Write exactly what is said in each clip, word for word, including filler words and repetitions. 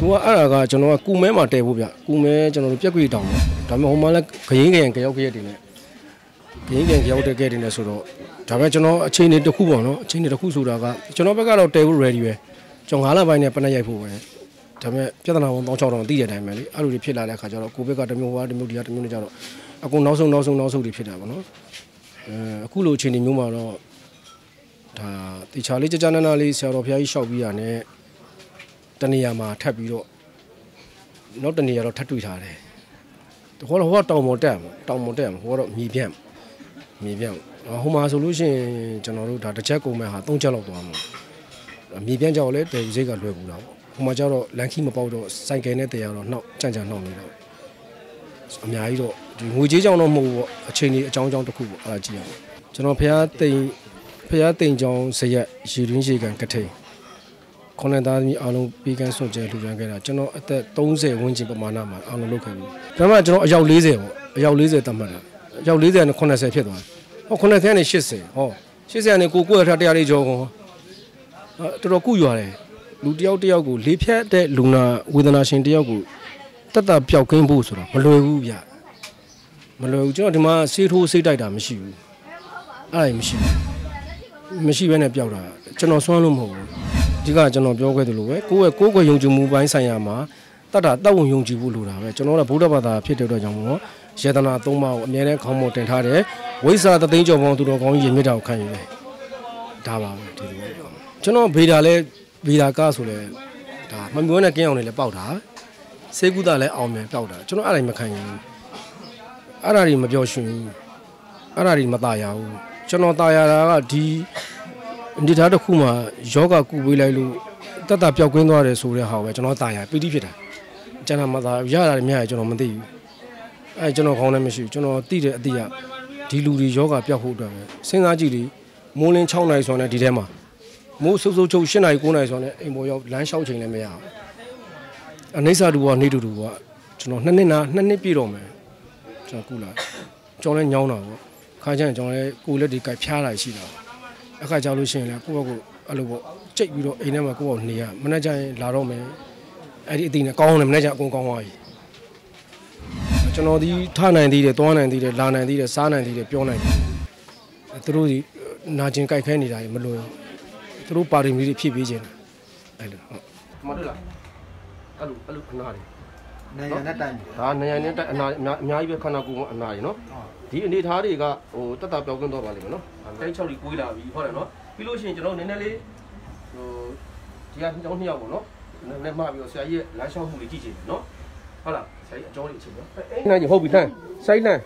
သူကအဲ့ဒါကကျွန်တော်ကကုမဲမှာတဲဖို့ဗျကုမဲကျွန်တော်တို့ပြက်ကွေတောင်ပေါ့ဒါပေမဲ့ဟိုမှာလည်းခရင်ခရင်ကြောက်ခဲ့တယ်နဲ့ခရင်ခရင်ကြောက်တဲ့ခဲ့တယ်နဲ့ဆိုတော့ဒါပဲကျွန်တော်အချိန်တွေတစ်ခုပေါ့နော်အချိန်တွေတစ်ခုဆိုတာကကျွန်တော်ဘက်ကတော့တဲဖို့ ready ပဲကျွန်တော်ငါးလပိုင်းနဲ့ပနက်ရိုက်ဖို့ပဲဒါပေမဲ့ပြဿနာဝင်တောင်းချောင်းတော့သိတဲ့အတိုင်းပဲလေအဲ့လိုတွေဖြစ်လာတဲ့အခါကျတော့ကိုဘက်ကတစ်မျိုးဟွာတစ်မျိုးဒီကတစ်မျိုးနဲ့ကြတော့အကုန်နောက်ဆုံးနောက်ဆုံးနောက်ဆုံးတွေဖြစ်တာပေါ့နော်အဲအခုလိုအချိန်တွေမျိုးမှာတော့ဒါတေချာလေးကြကြနာနာလေးဆရာတော်ဘုရားကြီးရှောက်ပြီးရနဲ့တနေရာမှာထပ်ပြီးတော့နောက်တနေရာတော့ထပ်တွေ့ထားတယ်ဟိုတော့ဟိုတောင်ပေါ်တက်တောင်ပေါ်တက်ဟိုတော့မြေပြန့်မြေပြန့်ဟိုမှာဆိုလို့ရှိရင်ကျွန်တော်တို့ဒါတစ်ချက်ကုန်မဲ့ဟာသုံးချက်လောက်သွားမှာမြေပြန့်ကြောက်လဲတယ်စိတ်ကလွယ်ကူတာပေါ့ဟိုမှာကျတော့လန်ခီမပေါက်တော့စိုက်ကယ်နဲ့တရားတော့နှောက်ကြံ့ကြံ့နှောက်နေတော့အများကြီးတော့ဒီငွေကြေးကြောင့်တော့မဟုတ်ဘူးပေါ့အချိန်ကြီးအကြောင်းကြောင့်တစ်ခုပေါ့အဲ့ဒါကြည့်ရအောင်ကျွန်တော်ဖះတိန်ဖះတိန်ကြောင်းဇရက်ရေတွင်းရေကန်ကထိန်ခေါင်းသားသမီးအားလုံးပြီးကန်းစွန့်ကြဲလှူဒါန်းခဲ့တာကျွန်တော်အသက်သုံးဆယ်ဝန်းကျင်ပမာဏမှာအားလုံးလုပ်ခဲ့ပြီဒါမှကျွန်တော်အယောက်လေးဆယ်ပေါ့အယောက်လေးဆယ်တတ်မှတ်တာအယောက်လေးဆယ်နဲ့80ဖြစ်သွားဟော80နဲ့80ဟော80နဲ့ကိုကိုရထတရားလေးကြောကောတော်တော်ကုရွာတယ်လူတယောက်တယောက်ကိုလေးဖြတ်တဲ့လူနာဝေဒနာရှင်တယောက်ကိုတတ်တာပျောက်ကင်းဖို့ဆိုတော့မလွယ်ဘူးဗျမလွယ်ဘူးကျွန်တော်ဒီမှာဆေးထိုးဆေးတိုက်တာမရှိဘူးအဲ့ဒါမရှိဘူးမရှိဘဲနဲ့ပျောက်တာကျွန်တော်စွမ်းလို့မဟုတ်ဘူးဒီကကျွန်တော်ပြောခဲ့သလိုပဲကိုယ့်ရဲ့ကိုယ်ကိုယ်ယုံကြည်မှုပိုင်းဆိုင်ရာမှာတတ်တာတတ်ဝင်ယုံကြည်ဖို့လိုတာပဲကျွန်တော်ကဗုဒ္ဓဘာသာဖြစ်တဲ့အတွက်ကြောင့်မို့ယေဒနာသုံးပါးကိုအမြဲတမ်းခေါင်းပေါ်တင်ထားတယ်ဝိဇ္ဇာတသိန်းကျော်ပေါင်းသူတော်ကောင်းကြီးမြတ်တာကိုခံယူတယ်ဒါပါပဲဒီလိုကျွန်တော်ဗေဒာလဲဗေဒာကဆိုလဲဒါမမျိုးနဲ့ကင်းအောင်လည်းပေါက်တာစေကုသလည်းအောင်မြန်ပေါက်တာကျွန်တော်အဲ့ဒါမခံယူဘူးအဲ့ဒါတွေမပြောရှင်ဘူးအဲ့ဒါတွေမตายရဘူးကျွန်တော်ตายရတာကဒီဒီထားတစ်ခုမှယောဂကုပေးလိုက်လို့တတ်တာပျောက်ကင်းသွားတယ်ဆိုတဲ့ဟာပဲကျွန်တော်ตายရပီတိဖြစ်တာကျွန်တော်မตายရတာလည်းမြင်ရကျွန်တော်မသိဘူးအဲကျွန်တော်ခေါင်းလည်းမရှိဘူးကျွန်တော်သိတဲ့အတိအဒီလူတွေယောဂပျောက်ဖို့အတွက်ပဲစဉ်းစားကြည့်လေမိုးလင်း6နာရီဆိုတော့ဒီထဲမှာမိုးစုပ်စုပ်ချုပ်8နာရီ9နာရီဆိုတော့အိမ်ပေါ်ရောက်လမ်းလျှောက်ချိန်လည်းမရဘူးအနိစ္စတူကနေတူတူကကျွန်တော်နှစ်နှစ်နာနှစ်နှစ်ပြည့်တော့မယ်ကျွန်တော်ကုလာကြောင်းလဲညောင်းတာပေါ့ခါကျရင်ကြောင်းလဲကိုလက်တွေကဖျားတာရှိတာအခါကြောက်လို့ရှိရင်လည်းကိုယ့်ဘက်ကအဲ့လိုပေါ့ကြိတ်ပြီးတော့အိမ်ထဲမှာကိုယ့်ဘောနေရမနေ့ကျရင်လာတော့မယ်အဲ့ဒီအတင်းနဲ့ကောင်းတယ်မနေ့ကျအကုန်ကောင်းသွားပြီကျွန်တော်ဒီထနိုင်သေးတယ်တွားနိုင်သေးတယ်လာနိုင်သေးတယ်စားနိုင်သေးတယ်ပြောနိုင်တယ်သူတို့ဒီနာကျင်ကြိုက်ခဲနေတာမလို့သူတို့ပါရမီတွေဖြည့်ပေးခြင်းအဲ့လိုဟုတ်မဟုတ်လားအဲ့လိုအဲ့လိုအနာတွေနေရနဲ့တိုင်ဒါနေရနဲ့တိုင်အနာအများကြီးပဲခန္ဓာကိုယ်ကအနာတွေနော်ဒီအနေထားတွေကဟိုတက်တာပြောင်းကွင်းတော့ပါလိမ့်မယ်နော်တိုင်း၆ကြီးကိုးလာပြီဟုတ်တယ်နော်ပြီးလို့ရှိရင်ကျွန်တော်နည်းနည်းလေးဟိုဒီကကျောင်းနှစ်ယောက်ပေါ့နော်နည်းနည်းမှပြီးတော့ဆရာကြီးရဲ့လမ်းလျှောက်မှုတွေကြည့်ချင်တယ်နော်ဟုတ်လားဆရာကြီးအကျော်လေးအချိန်နော်အဲ့နာကြီးဟုတ်ပြီလှမ်းစိုက်လှမ်း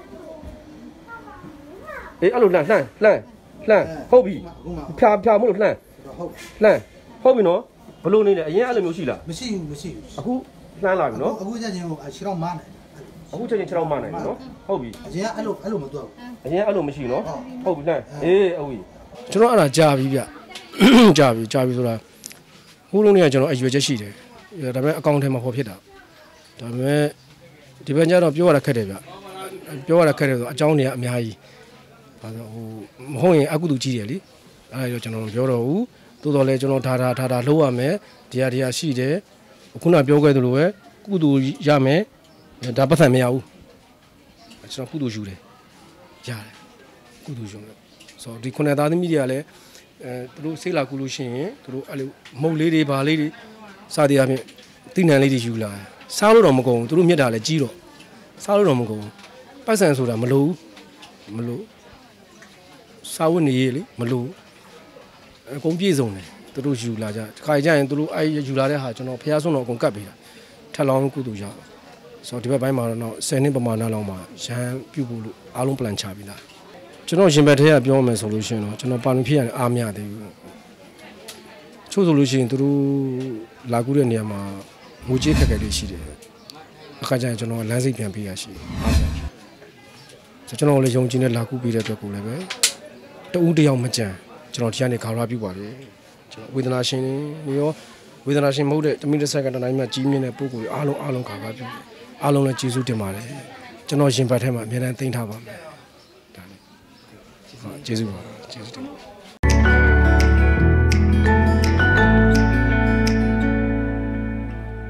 အေးအဲ့လိုလှမ်းလှမ်းလှမ်းလှမ်းဟုတ်ပြီဖြာဖြာမလို့လှမ်းဟုတ်လှမ်းဟုတ်ပြီနော်ဘလို့နေလဲအရင်အဲ့လိုမျိုးရှိလားမရှိဘူးမရှိဘူးအခုလှမ်းလာပြီနော်အခုချက်ချင်းဟိုခြေထောက်မနိုင်အခုချက်ချင်းခြေထောက်မနိုင်နော်ဟုတ်ပြီအရင်ကအဲ့လိုအဲ့လိုမတွက်ဘူးအရင်အဲ့လိုမရှိနော်ဟုတ်ပြီလှမ်းအေးဟုတ်ပြီကျွန်တော်အဲ့ဒါကြာပြီဗျကြာပြီကြာပြီဆိုတာဟိုးလုံးတွေကကျွန်တော်အရွယ်ချက်ရှိတယ်ဒါပေမဲ့အကောင့်ထဲမှာဟောဖြစ်တာဒါပေမဲ့ဒီဘက်ကျတော့ပြောရတာခက်တယ်ဗျပြောရတာခက်တယ်ဆိုအကြောင်းတွေကအများကြီးဘာလို့ဟိုမဟုတ်ရင်အကုသိုလ်ကြီးတယ်လေအဲ့ဒါတော့ကျွန်တော်ပြောတော့ဘူးတိုးတော်လဲကျွန်တော်ထားထားထားထားလှုပ်ရမယ်ဒီဟာဒီဟာရှိတယ်ခုနပြောခဲ့သလိုပဲကုသိုလ်ရမယ်ဒါပတ်သက်မရဘူးကျွန်တော်ကုသိုလ်ယူတယ်ရတယ်ကုသိုလ်ယူတယ်ဆိုတော့ဒီခုနသားသမီးတွေကလည်းအဲသူတို့ဆေးလာကုလို့ရှိရင်သူတို့အဲ့လိုမုတ်လေးတွေဘာလေးတွေစသည်အပြင်တိနံလေးတွေယူလာစားလို့တော့မကုန်ဘူးသူတို့မြက်တာလည်းကြီးတော့စားလို့တော့မကုန်ဘူးပိုက်ဆံဆိုတာမလို့မလို့စားဝတ်နေရေးလေမလို့အကုန်ပြည့်စုံတယ်သူတို့ယူလာကြခါကြရင်သူတို့အဲ့ယူလာတဲ့ဟာကျွန်တော်ဖះဆုံးတော့အကုန်ကတ်ပေးတာထက်လောင်းကုသိုလ်ရဆိုတော့ဒီဘက်ပိုင်းမှာတော့ဆယ်နှစ်ပမာဏလောက်မှာရန်ပြုတ်ဖို့လို့အားလုံး plan ချပြီးသားကျွန်တော်ရှင်ဘက်ထဲကပြောမယ်ဆိုလို့ရှိရင်တော့ကျွန်တော်ပါမီဖြစ်ရတယ်အားမရသေးဘူးချို့ဆိုလို့ရှိရင်သူတို့လာကူတဲ့နေရာမှာငွေကြေးခက်ခဲလေးရှိတယ်အခါကျရင်ကျွန်တော်လမ်းစိတ်ပြန်ပေးရရှိအားမရကျွန်တော်လည်းယုံကြည်နဲ့လာကူပေးတဲ့အတွက်ကိုလည်းပဲတဦးတယောက်မကြံကျွန်တော်ဒီကနေခေါ်ရပြုပါတယ်ကျွန်တော်ဝေဒနာရှင်တွေရောဝေဒနာရှင်မဟုတ်တဲ့တမိတစ်ဆက်ကတတိုင်းမှာကြီးမြင့်တဲ့ပုံကိုအားလုံးအားလုံးခေါ်ရပြုအားလုံးလည်းကျေးဇူးတင်ပါတယ်ကျွန်တော်ရှင်ဘက်ထဲမှာအများနဲ့သိမ်းထားပါမယ်ဒါလည်းကျေးဇူးပါကျေးဇူးတင်